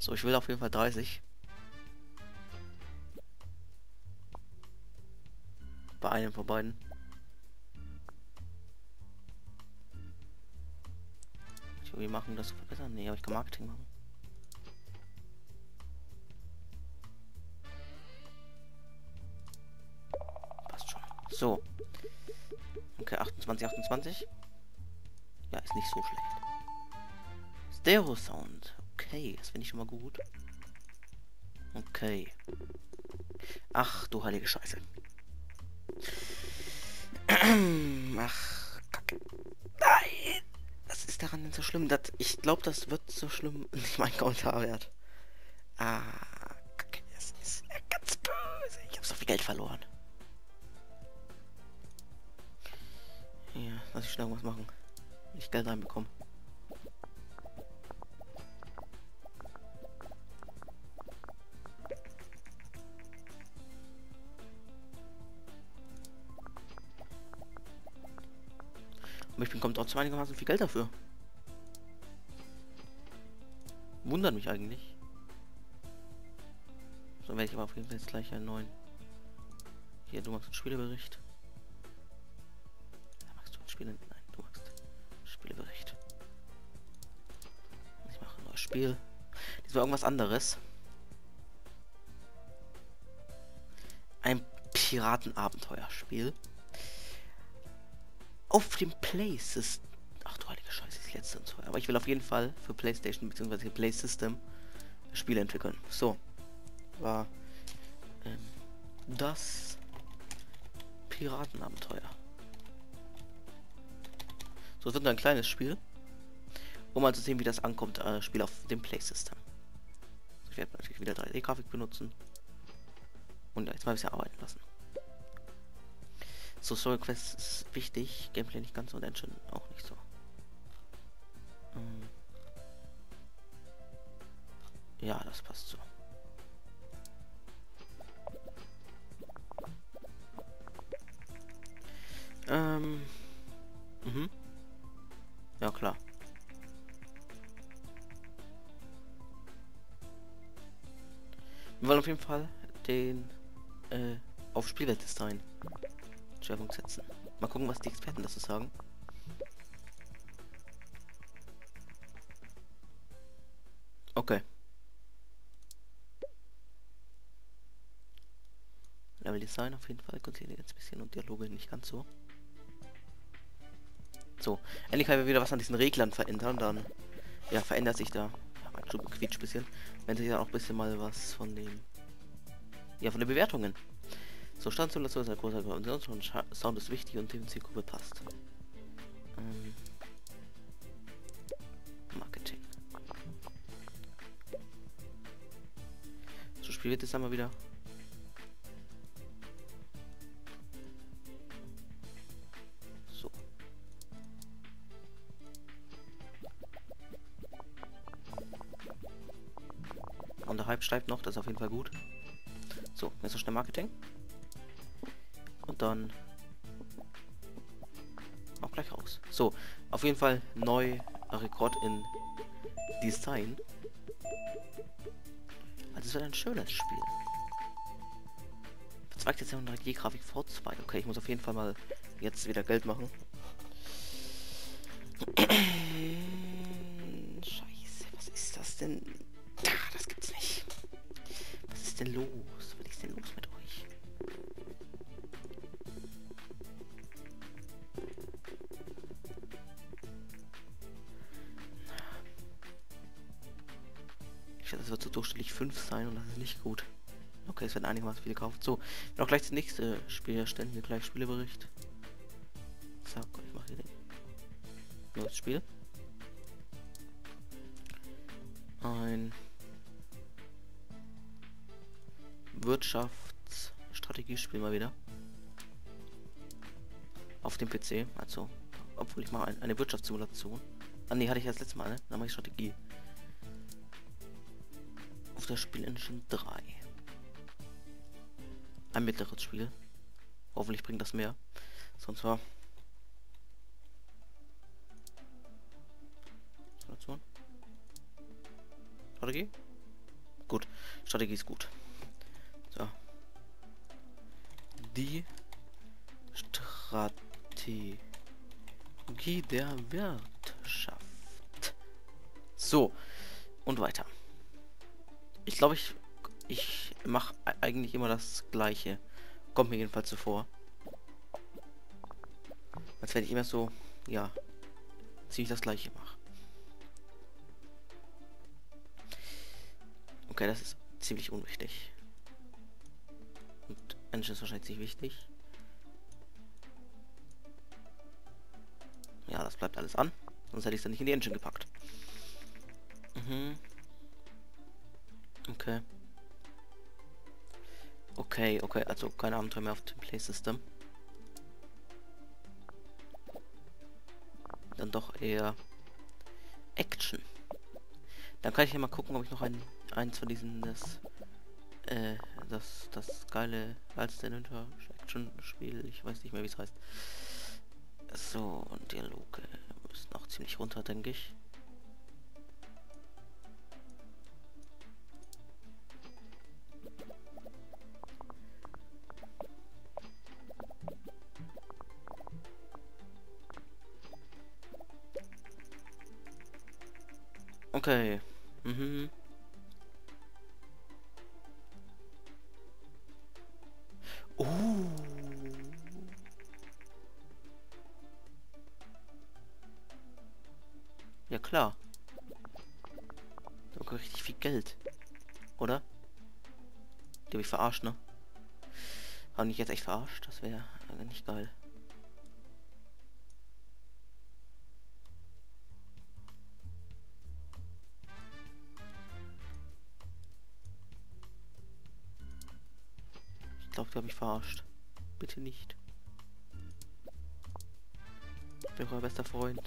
So, ich will auf jeden Fall 30. Bei einem von beiden. Ich irgendwie machen, das zu verbessern? Nee, aber ich kann Marketing machen. Passt schon. So. Okay, 28, 28. Ja, ist nicht so schlecht. Stereo Sound. Okay, das finde ich schon mal gut. Okay. Ach, du heilige Scheiße. Ach, Kacke. Nein! Was ist daran denn so schlimm? Ich glaube, das wird so schlimm nicht mein Kommentar wert. Ah, Kacke. Das ist ja ganz böse. Ich habe so viel Geld verloren. Ja, lass ich schnell irgendwas machen. Wenn ich Geld reinbekomme. Aber ich bekomme trotzdem einigermaßen viel Geld dafür. Wundert mich eigentlich. So werde ich aber auf jeden Fall jetzt gleich einen neuen. Hier, du machst einen Spielebericht. Ja, machst du einen Spiele? Nein, du machst Spielebericht. Ich mache ein neues Spiel. Das war irgendwas anderes. Ein Piratenabenteuerspiel. Auf dem PlaySystem. Ach du heilige Scheiße, das letzte und so. Aber ich will auf jeden Fall für PlayStation bzw. Play System Spiele entwickeln. So. War das Piratenabenteuer. So, es wird nur ein kleines Spiel. Um mal zu sehen, wie das ankommt, Spiel auf dem Play System. Ich werde natürlich wieder 3D-Grafik benutzen. Und jetzt mal ein bisschen arbeiten lassen. So, Story Quest ist wichtig, Gameplay nicht ganz und Engine auch nicht so. Ja, das passt so. Ja, klar. Wir wollen auf jeden Fall den auf Spielweltdesign Schwerpunkt setzen. Mal gucken, was die Experten dazu sagen. Okay. Level Design auf jeden Fall. Konzentriert jetzt ein bisschen und Dialoge nicht ganz so. So, endlich können wir wieder was an diesen Reglern verändern. Dann ja, verändert sich da. Ja, mein Schuh quietscht ein bisschen. Wenn sich dann auch ein bisschen mal was von den. Ja, von den Bewertungen. So, Standsimulation ist ein großer Grund und Sound ist wichtig und die Zielgruppe passt. Marketing. So, Spiel wird jetzt einmal wieder. So. Und der Hype steigt noch, das ist auf jeden Fall gut. So, jetzt noch schnell Marketing. Und dann auch gleich raus. So, auf jeden Fall neu Rekord in Design. Also es wird ein schönes Spiel. Verzweigt jetzt ja 3D-Grafik V2. Okay, ich muss auf jeden Fall mal jetzt wieder Geld machen. Scheiße, was ist das denn? Das gibt's nicht. Was ist denn los? Was ist denn los mit euch? Ich schätze, es wird so durchschnittlich 5 sein und das ist nicht gut. Okay, es werden einigermaßen viele gekauft. So, noch gleich das nächste Spiel erstellen. Hier gleich Spielebericht. Zack, ich mache hier den neues Spiel. Ein Wirtschaftsstrategiespiel mal wieder. Auf dem PC, also, obwohl ich mache eine Wirtschaftssimulation. Ah ne, hatte ich das letzte Mal, ne? Dann mache ich Strategie. Auf der Spiel Engine 3. Ein mittleres Spiel. Hoffentlich bringt das mehr. Sonst war. Simulation. Strategie. Gut. Strategie ist gut. So. Die Strategie der Wirtschaft. So. Und weiter. Ich glaube, ich mache eigentlich immer das Gleiche. Kommt mir jedenfalls so vor. Als wenn ich immer so, ja, ziemlich das Gleiche mache. Okay, das ist ziemlich unwichtig. Und Engine ist wahrscheinlich nicht wichtig. Ja, das bleibt alles an. Sonst hätte ich es dann nicht in die Engine gepackt. Mhm. Okay. Okay, also keine Abenteuer mehr auf dem Play System. Dann doch eher Action. Dann kann ich ja mal gucken, ob ich noch eins von diesen das geilste Action-Spiel, ich weiß nicht mehr, wie es heißt. So, und Dialoge müssen auch ziemlich runter, denke ich. Okay. Mhm. Ja klar. Sogar richtig viel Geld. Oder? Die habe ich verarscht, ne? Haben ich jetzt echt verarscht? Das wäre nicht geil. Ich glaube, die habe ich verarscht. Bitte nicht. Ich bin euer bester Freund.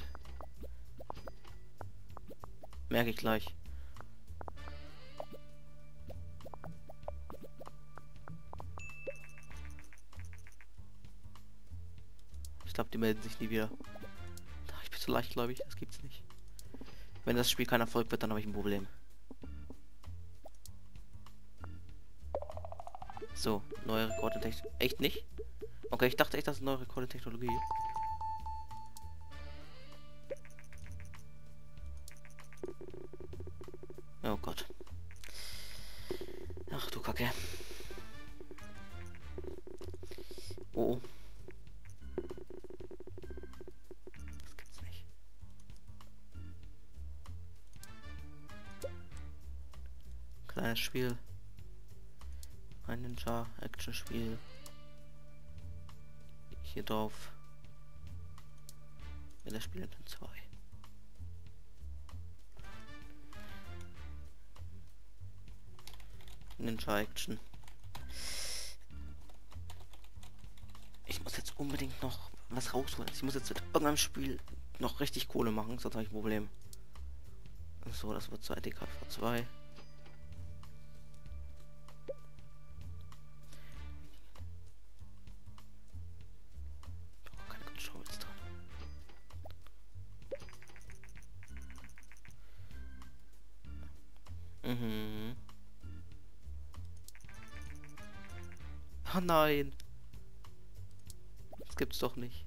Merke ich gleich. Ich glaube, die melden sich nie wieder. Ich bin zu leicht, glaube ich. Das gibt's nicht. Wenn das Spiel kein Erfolg wird, dann habe ich ein Problem. So, neue Rekordtechnologie. Echt nicht? Okay, ich dachte echt, das ist neue Rekordtechnologie. Oh Gott. Ach du Kacke. Oh. Das gibt's nicht. Kleines Spiel. Ein Ninja-Action-Spiel. Hier drauf. Ja, das Spiel in 2. Ninja-Action. Ich muss jetzt unbedingt noch was rausholen. Ich muss jetzt mit irgendeinem Spiel noch richtig Kohle machen, sonst habe ich ein Problem. So, das wird 2 DKV 2. Keine Controls dran. Mhm. Oh nein. Das gibt's doch nicht.